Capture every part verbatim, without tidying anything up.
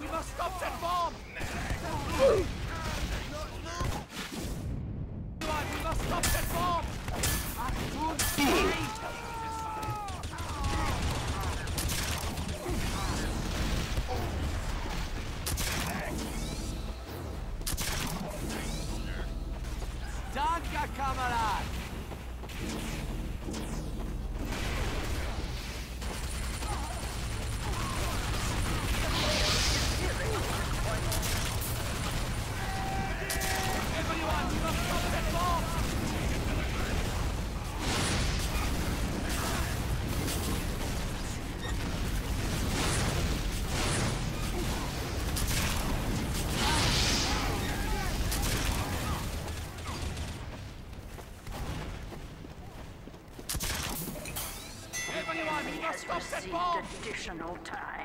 We must stop that bomb! We must stop that bomb! Danke, Kamerad! Everyone, we must stop that bomb! Everyone, we must stop that bomb! Additional time.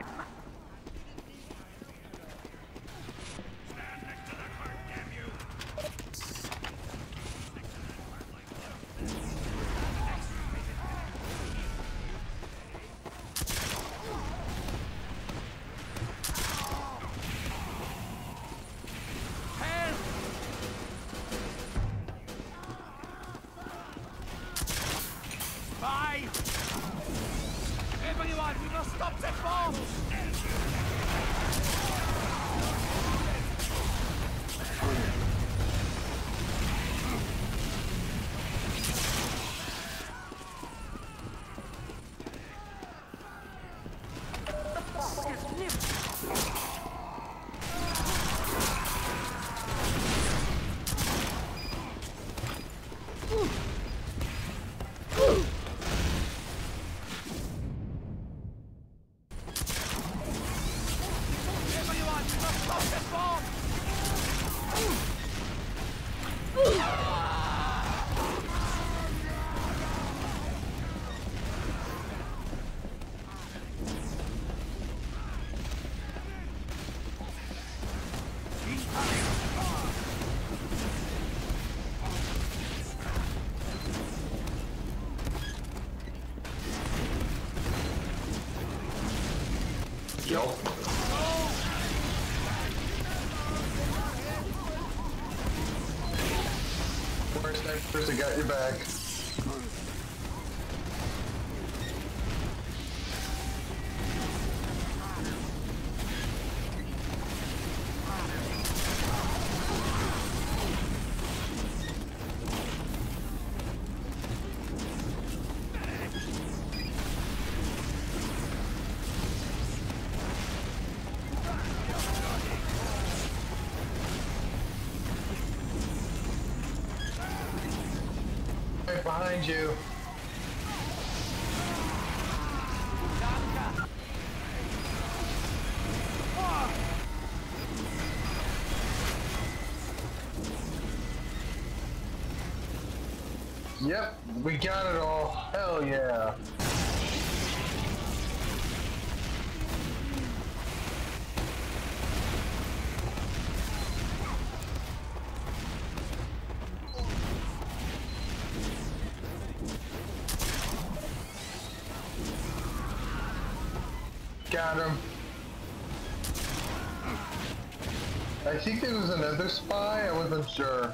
Bye! Everyone, we must stop that bomb! Yo. First thing first, I got your back. Right behind you. Yep, we got it all. Hell yeah. Got him. I think there was another spy, I wasn't sure.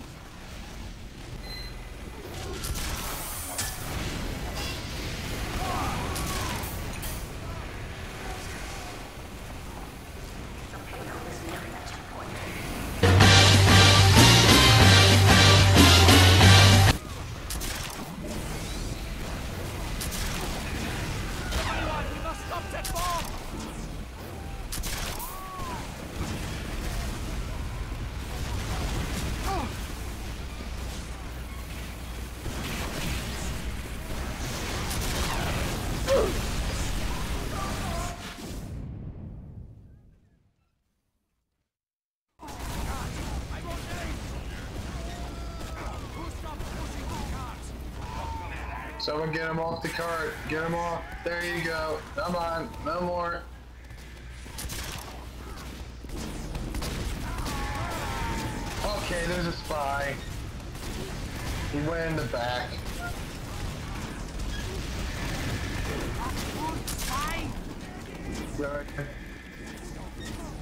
Someone get him off the cart. Get him off. There you go. Come on. No more. Okay, there's a spy. He went in the back. Good.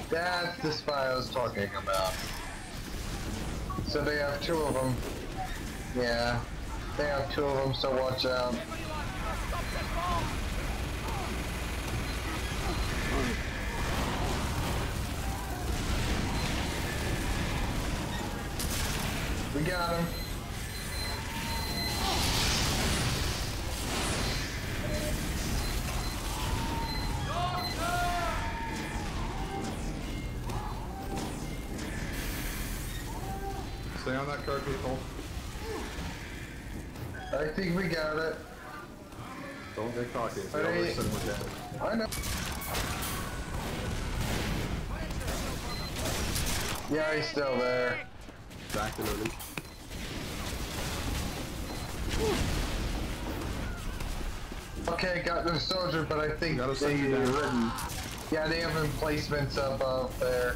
That's the spy I was talking about. So they have two of them. Yeah, they have two of them, so watch out. We got him. Stay on that car, people. I think we got it. Don't get cocky. If All right. we always send them again. I know. Yeah, he's still there. Exactly. Okay, got the soldier, but I think Gotta they send you down. written. Yeah, they have emplacements up up there.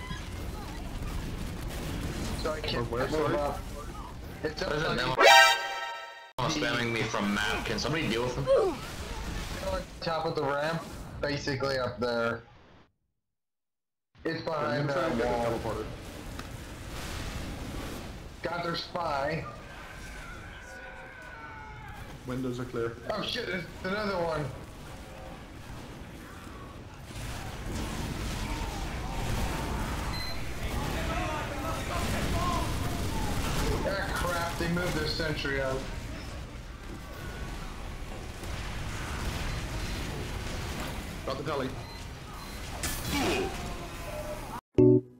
So I can't Where, move sorry? up. It's up What is it on now? Spamming me from map. Can somebody deal with him? on top of the ramp, basically up there. It's behind Try that and get wall. the teleporter. Got their spy. Windows are clear. Oh shit, there's another one. Ah crap, they moved their sentry out. Got the telly.